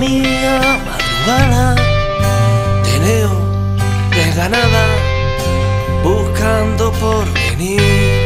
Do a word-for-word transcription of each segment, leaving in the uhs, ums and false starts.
mía madrugada, teneo desganada, buscando por venir.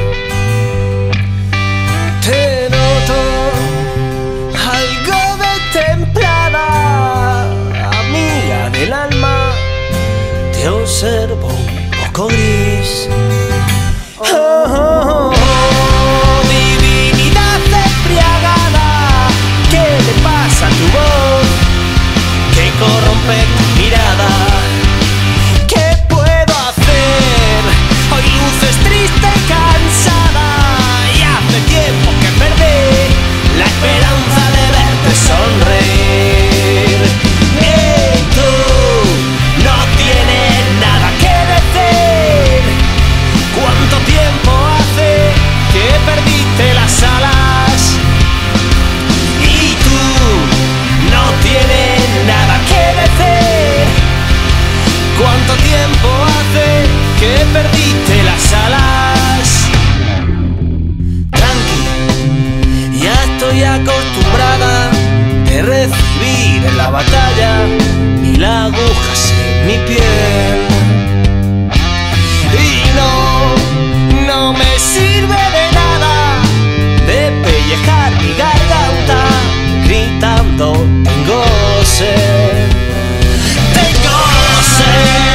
Te noto algo de templada, amiga del alma, te observo un poco gris. Oh, oh, oh, divinidad embriagada, ¿qué le pasa a tu voz que corrompe tu mirada? ¿Qué puedo hacer? Hoy luces triste y cansada, y hace tiempo que perdí la esperanza de verte sonreír. Y tú no tienes nada que decir. ¿Cuánto tiempo hace que perdiste las alas? Y tú no tienes nada que decir. ¿Cuánto tiempo hace que perdiste las alas? Tranqui, ya estoy acostumbrada de recibir en la batalla mil agujas en mi piel. Y no, no me sirve de nada de pellejar mi garganta gritando tengo sed, tengo sed.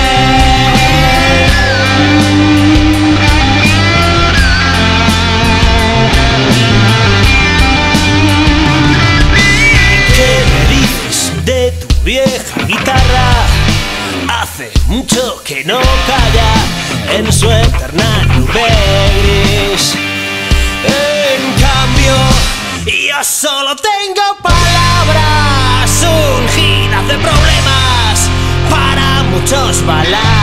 ¿Qué me dices de tu vieja guitarra? Hace mucho que no calla en su eterna nube gris. En cambio, yo solo tengo palabras ungidas de problemas para muchos balas.